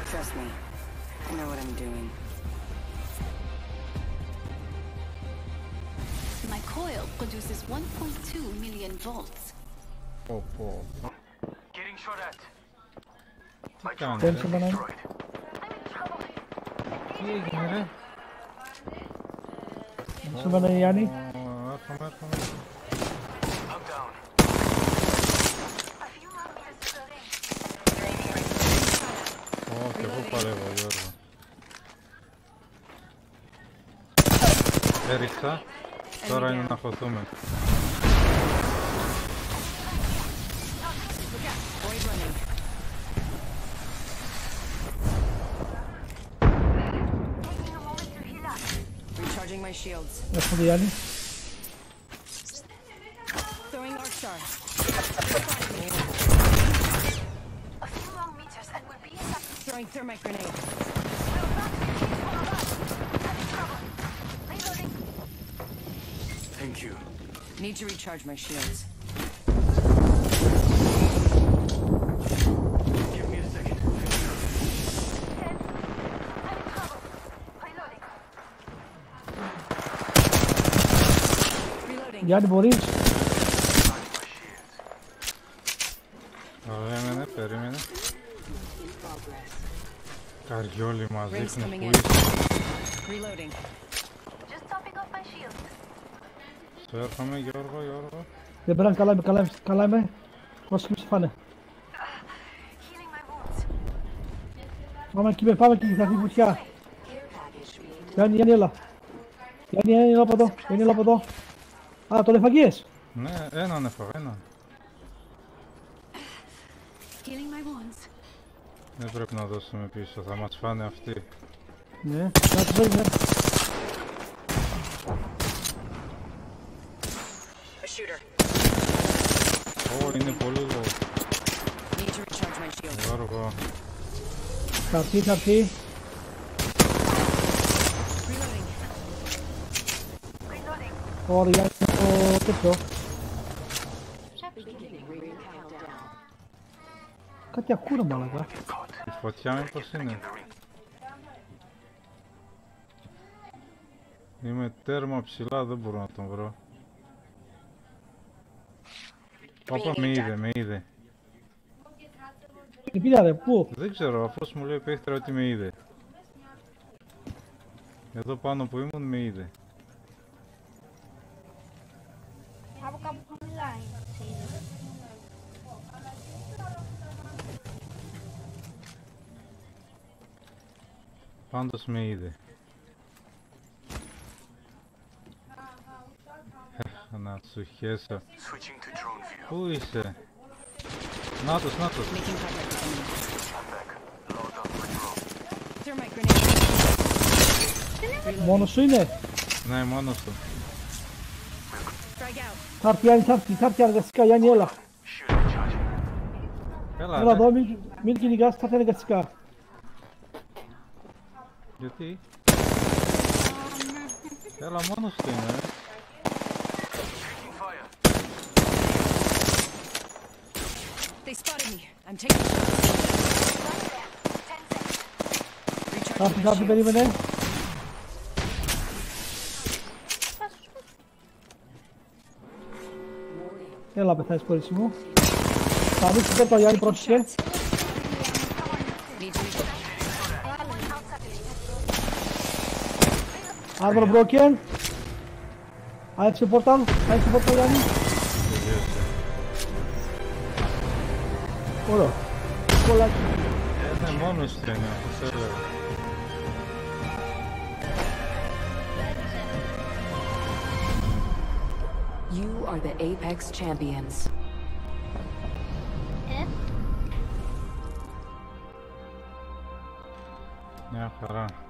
Trust me, I know what I'm doing. My coil produces 1.2 million volts. Getting shot at. My Tamam. drone Ben is şuradan alayım. destroyed. İyi günler. Şuradan yani. Tamam. I'm down. Che pareva io. Erica, τώρα είναι να χωθούμε. Boys running. Recharging my shields. Nasıl yani? Throwing Arc Star. A few long meters and we'll be in the... Throwing thermite grenade. Thank you. Need to recharge my shields. Give me a second. Reloading. Yani Boris. Περίμενε. Καριόλι μας Rings δείχνει coming που in. είσαι. Reloading. Just topping off my shield. Σου έρχομαι Γιώργο. Δεν πέραν καλά είμαι. Όσοι με φάνε. Healing my wounds. Πάμε εκεί, θα έρθει η φωτιά. Γιάννη, έλα. Γιάννη, έλα από εδώ. Α, τον εφαγίες. Ναι, έναν έφαγα, έναν. Healing my wounds. Δεν πρέπει να δώσουμε πίσω, θα μας φάνε αυτοί. Ναι, θα τους δώσει, ναι. A shooter. Είναι πολύ low. Need to recharge my shields. Γιώργο. Θα έρθει. Reloading. Ωραία, Γιάννη, το τέτοιο. Κάτι ακούω, μαλακά. Η φωτιά μήπως είναι. Είμαι τέρμα ψηλά, δεν μπορώ να τον βρω. Όπα, με είδε. Τι πήγα ρε, πού? Δεν ξέρω, αφού μου λέει ο παίχτης ότι με είδε. Εδώ πάνω που ήμουν με είδε. Από κάπου χαμηλά είναι. Πάντως με είδε. Να σου χέσω. Switching to drone view. Πού είσαι? Νάτος. Making contact with enemy. I'm back. Load up my drone. Thermite grenade. Μόνος σου είναι? Ναι, μόνος του. Frag out. Θα έρθει, Γιάννη, θα έρθει αργαστικά, Γιάννη, έλα. Shield recharging. Έλα, Έλα ρε. εδώ, μην κυνηγάς, θα έρθει αργαστικά. Γιατί? Έλα, μόνος του είναι, ρε. Taking fire. They spotted me. I'm taking shots. Θα Recharging my έρθει, shields. περίμενε. Έλα, πεθάεις κορίτσι μου. Θα ανοίξει την πόρτα, Γιάννη, πρόσεχε. Need to recharge. Armor broken. Άνοιξε πόρτα, Γιάννη. Τελείωσε. Ωραίο. Κολλάκι. Ναι, μόνος του είναι, όπως έλεγα. You are the Apex champions. Μια χαρά.